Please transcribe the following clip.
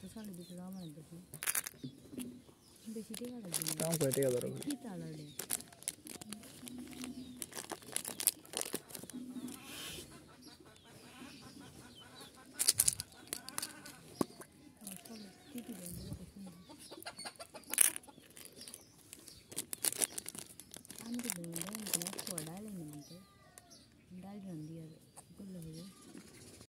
সালে 200 টাকা মানে বেশি বেশি টাকা লাগবে দাম কয় টাকা ধরো